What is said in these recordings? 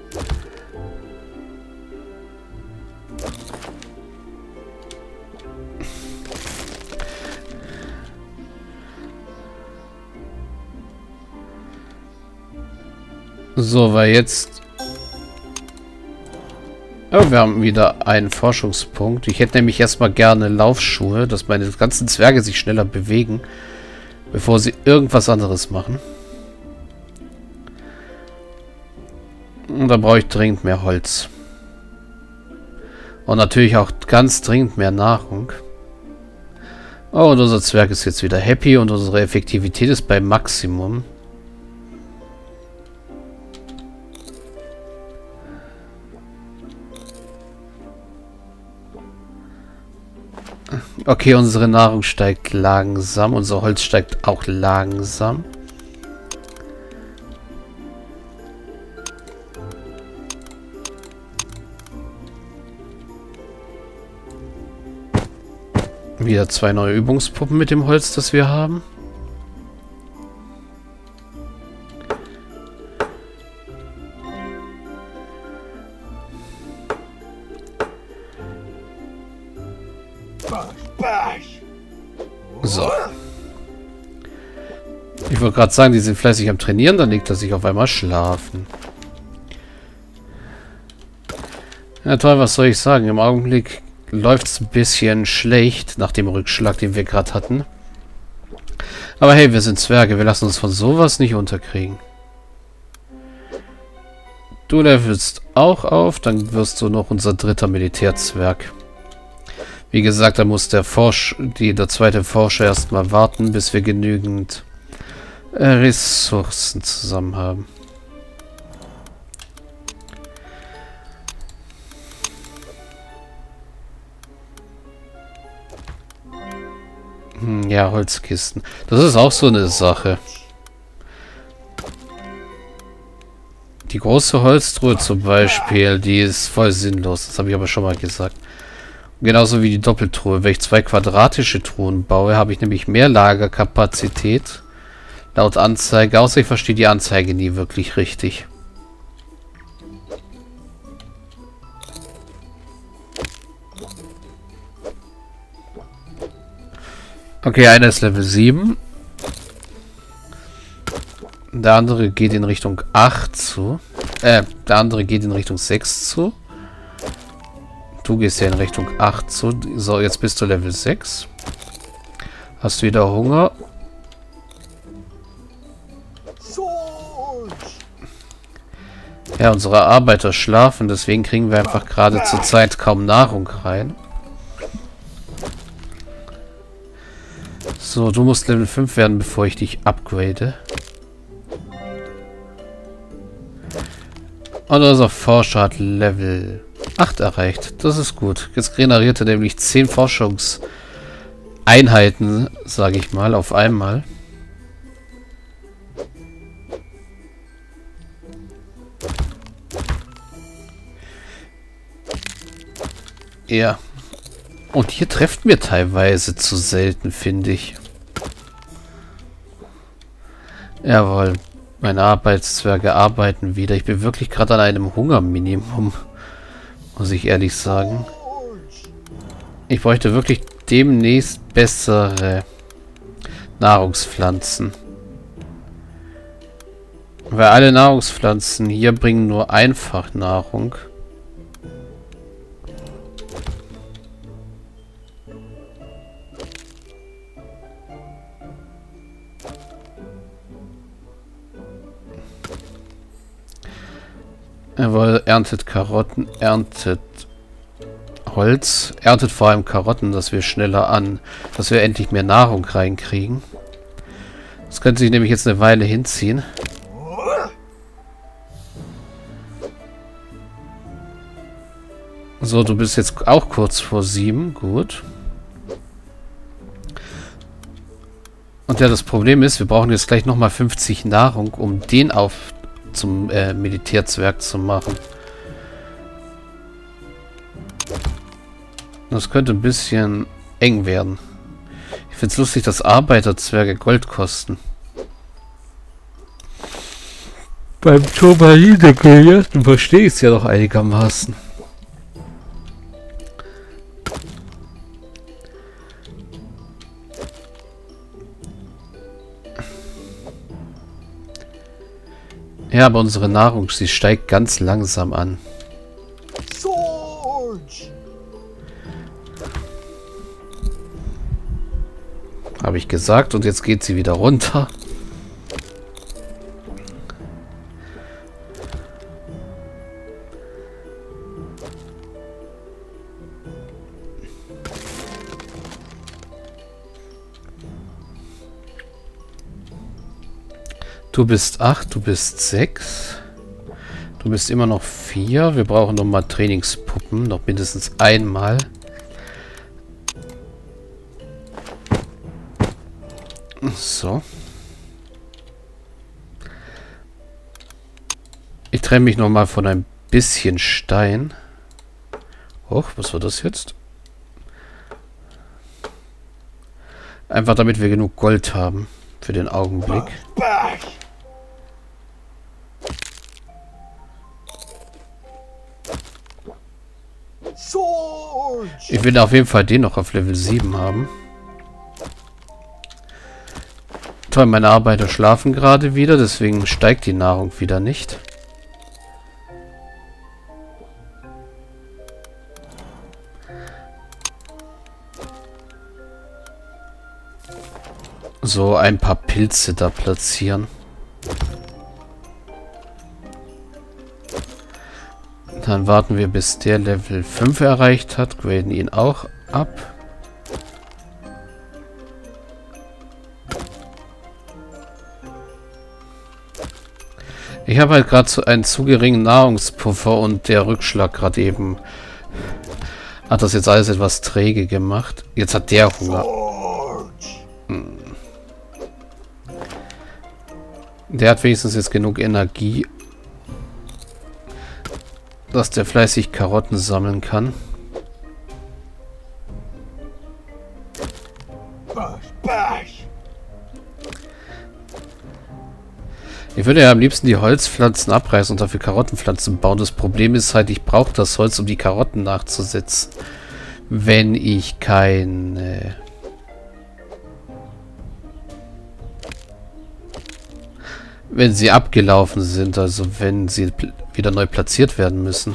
So, weil jetzt... Oh, wir haben wieder einen Forschungspunkt. Ich hätte nämlich erstmal gerne Laufschuhe, dass meine ganzen Zwerge sich schneller bewegen, bevor sie irgendwas anderes machen. Und da brauche ich dringend mehr Holz. Und natürlich auch ganz dringend mehr Nahrung. Oh, und unser Zwerg ist jetzt wieder happy und unsere Effektivität ist beim Maximum. Okay, unsere Nahrung steigt langsam. Unser Holz steigt auch langsam. Wieder 2 neue Übungspuppen mit dem Holz, das wir haben. So. Ich wollte gerade sagen, die sind fleißig am Trainieren, dann legt er sich auf einmal schlafen. Ja toll, was soll ich sagen? Im Augenblick läuft es ein bisschen schlecht nach dem Rückschlag, den wir gerade hatten. Aber hey, wir sind Zwerge, wir lassen uns von sowas nicht unterkriegen. Du levelst auch auf, dann wirst du noch unser 3. Militärzwerg. Wie gesagt, da muss der zweite Forscher erstmal warten, bis wir genügend Ressourcen zusammen haben. Ja, Holzkisten. Das ist auch so eine Sache. Die große Holztruhe zum Beispiel, die ist voll sinnlos. Das habe ich aber schon mal gesagt. Genauso wie die Doppeltruhe. Wenn ich 2 quadratische Truhen baue, habe ich nämlich mehr Lagerkapazität. Laut Anzeige. Außer ich verstehe die Anzeige nie wirklich richtig. Okay, einer ist Level 7. Der andere geht in Richtung 8 zu. Der andere geht in Richtung 6 zu. Du gehst ja in Richtung 8 zu. So, jetzt bist du Level 6. Hast wieder Hunger. Ja, unsere Arbeiter schlafen, deswegen kriegen wir einfach gerade zur Zeit kaum Nahrung rein. So, du musst Level 5 werden, bevor ich dich upgrade. Und unser Forscher hat Level 8 erreicht. Das ist gut. Jetzt generiert er nämlich 10 Forschungseinheiten, sage ich mal, auf einmal. Ja. Und hier trefft mir teilweise zu selten, finde ich. Jawohl. Meine Arbeitszwerge arbeiten wieder. Ich bin wirklich gerade an einem Hungerminimum. Muss ich ehrlich sagen. Ich bräuchte wirklich demnächst bessere Nahrungspflanzen. Weil alle Nahrungspflanzen hier bringen nur einfach Nahrung. Jawohl, erntet Karotten, erntet Holz, erntet vor allem Karotten, dass wir dass wir endlich mehr Nahrung reinkriegen. Das könnte sich nämlich jetzt eine Weile hinziehen. So, du bist jetzt auch kurz vor 7, gut. Und ja, das Problem ist, wir brauchen jetzt gleich nochmal 50 Nahrung, um den zum Militärzwerg zu machen. Das könnte ein bisschen eng werden. Ich finde es lustig, dass Arbeiterzwerge Gold kosten. Beim Turmalin-Deckel verstehe ich es ja doch einigermaßen. Ja, aber unsere Nahrung, sie steigt ganz langsam an. Habe ich gesagt, und jetzt geht sie wieder runter. Du bist 8, du bist 6. Du bist immer noch 4. Wir brauchen noch mal Trainingspuppen. Noch mindestens einmal. So. Ich trenne mich noch mal von ein bisschen Stein. Och, was war das jetzt? Einfach damit wir genug Gold haben. Für den Augenblick. Ich will auf jeden Fall den noch auf Level 7 haben. Toll, meine Arbeiter schlafen gerade wieder, deswegen steigt die Nahrung wieder nicht. So, ein paar Pilze da platzieren. Dann warten wir, bis der Level 5 erreicht hat. Graden ihn auch ab. Ich habe halt gerade so einen zu geringen Nahrungspuffer und der Rückschlag gerade eben hat das jetzt alles etwas träge gemacht. Jetzt hat der Hunger. Der hat wenigstens jetzt genug Energie, dass der fleißig Karotten sammeln kann. Ich würde ja am liebsten die Holzpflanzen abreißen und dafür Karottenpflanzen bauen. Das Problem ist halt, ich brauche das Holz, um die Karotten nachzusetzen. Wenn ich keine... Wenn sie abgelaufen sind, also wenn sie wieder neu platziert werden müssen.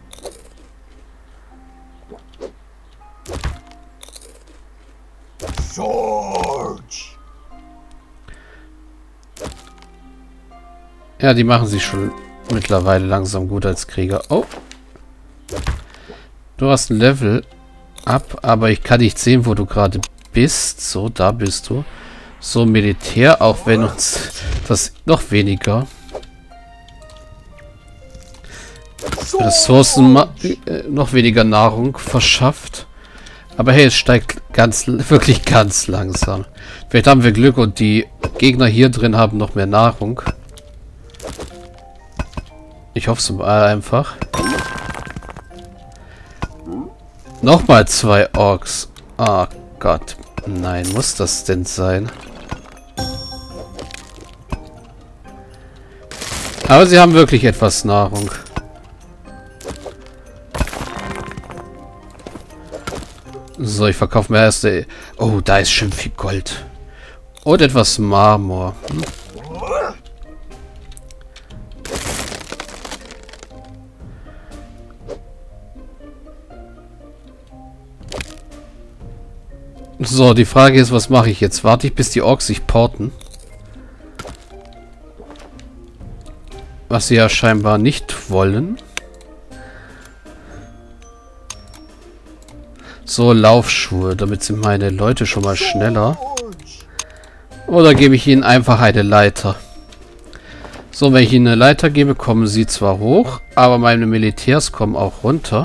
Ja, die machen sich schon mittlerweile langsam gut als Krieger. Oh. Du hast ein Level ab, aber ich kann nicht sehen, wo du gerade bist. So, da bist du. So, Militär, auch wenn uns das noch weniger Ressourcen, noch weniger Nahrung verschafft. Aber hey, es steigt wirklich ganz langsam. Vielleicht haben wir Glück und die Gegner hier drin haben noch mehr Nahrung. Ich hoffe es mal einfach. Nochmal 2 Orks. Oh Gott. Nein, muss das denn sein? Aber sie haben wirklich etwas Nahrung. So, ich verkaufe mir erst... Oh, da ist schön viel Gold. Und etwas Marmor. So, die Frage ist, was mache ich jetzt? Warte ich, bis die Orks sich porten? Was sie ja scheinbar nicht wollen. So, Laufschuhe. Damit sind meine Leute schon mal schneller. Oder gebe ich ihnen einfach eine Leiter? So, wenn ich ihnen eine Leiter gebe, kommen sie zwar hoch, aber meine Militärs kommen auch runter.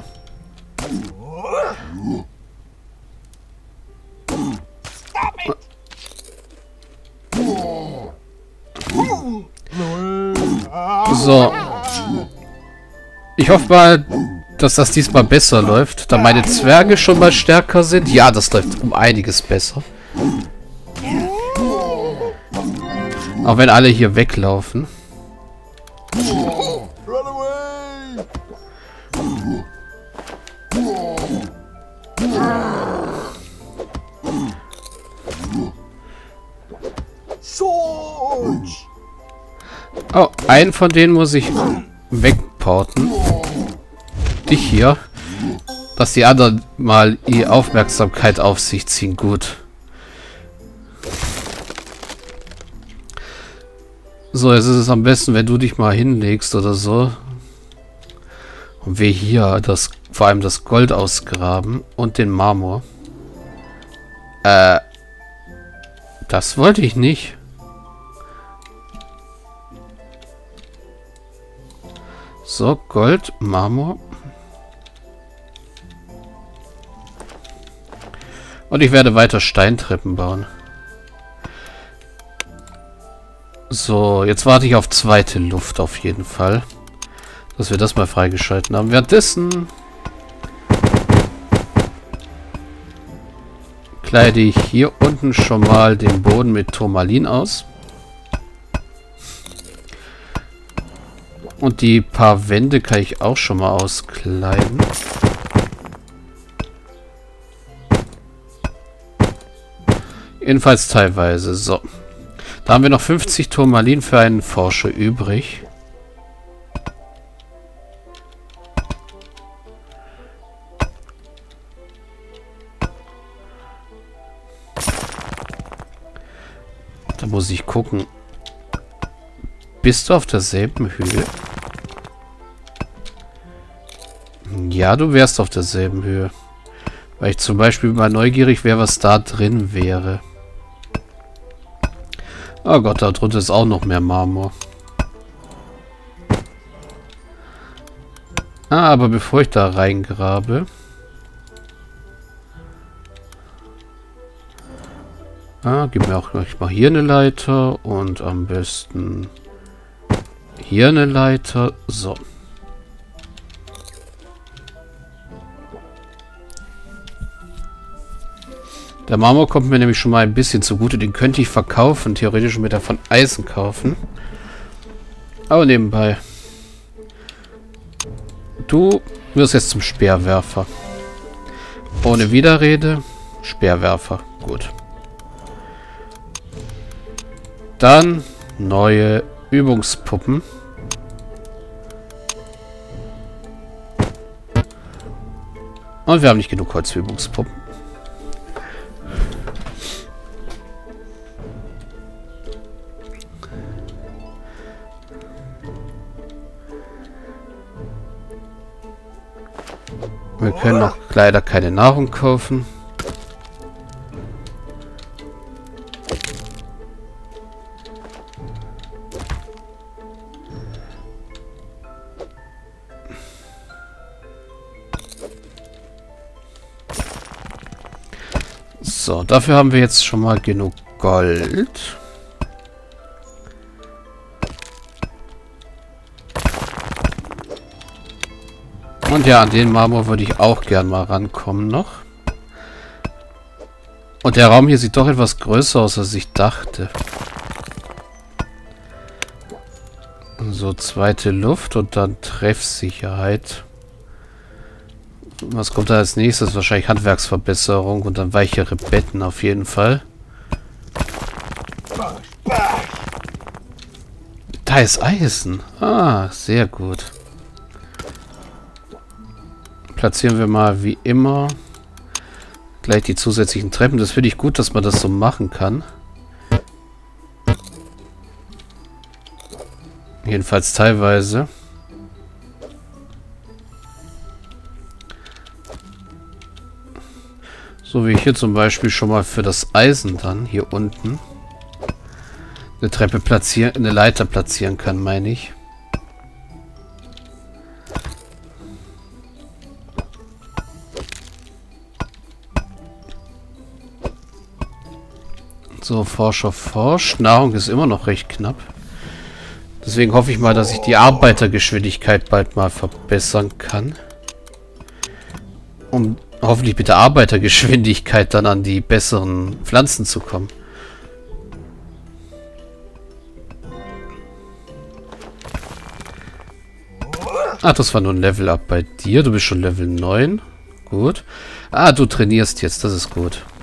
So. Ich hoffe mal, dass das diesmal besser läuft, da meine Zwerge schon mal stärker sind. Ja, das läuft um einiges besser. Auch wenn alle hier weglaufen. Run away! George! Oh, einen von denen muss ich wegporten. Dich hier. Dass die anderen mal die Aufmerksamkeit auf sich ziehen. Gut. So, jetzt ist es am besten, wenn du dich mal hinlegst oder so. Und wir hier vor allem das Gold ausgraben und den Marmor. Das wollte ich nicht. So, Gold, Marmor. Und ich werde weiter Steintreppen bauen. So, jetzt warte ich auf zweite Luft auf jeden Fall. Dass wir das mal freigeschalten haben. Währenddessen kleide ich hier unten schon mal den Boden mit Turmalin aus. Und die paar Wände kann ich auch schon mal auskleiden. Jedenfalls teilweise. So. Da haben wir noch 50 Turmalin für einen Forscher übrig. Da muss ich gucken. Bist du auf derselben Höhe? Ja, du wärst auf derselben Höhe. Weil ich zum Beispiel mal neugierig wäre, was da drin wäre. Oh Gott, da drunter ist auch noch mehr Marmor. Ah, aber bevor ich da reingrabe... gib mir auch gleich mal hier eine Leiter und am besten hier eine Leiter. So. Der Marmor kommt mir nämlich schon mal ein bisschen zugute. Den könnte ich verkaufen. Theoretisch mit davon Eisen kaufen. Aber nebenbei. Du wirst jetzt zum Speerwerfer. Ohne Widerrede. Speerwerfer. Gut. Dann neue Übungspuppen. Und wir haben nicht genug Holz für Übungspuppen. Wir können noch leider keine Nahrung kaufen. So, dafür haben wir jetzt schon mal genug Gold. Und ja, an den Marmor würde ich auch gern mal rankommen noch. Und der Raum hier sieht doch etwas größer aus, als ich dachte. So, zweite Luft und dann Treffsicherheit. Was kommt da als nächstes? Wahrscheinlich Handwerksverbesserung und dann weichere Betten auf jeden Fall. Da ist Eisen. Ah, sehr gut. Platzieren wir mal wie immer gleich die zusätzlichen Treppen. Das finde ich gut, dass man das so machen kann. Jedenfalls teilweise. So wie ich hier zum Beispiel schon mal für das Eisen dann hier unten eine Treppe platzieren, eine Leiter platzieren kann, meine ich. So, Forscher forscht. Nahrung ist immer noch recht knapp. Deswegen hoffe ich mal, dass ich die Arbeitergeschwindigkeit bald mal verbessern kann. Um hoffentlich mit der Arbeitergeschwindigkeit dann an die besseren Pflanzen zu kommen. Ah, das war nur ein Level-Up bei dir. Du bist schon Level 9. Gut. Ah, du trainierst jetzt. Das ist gut.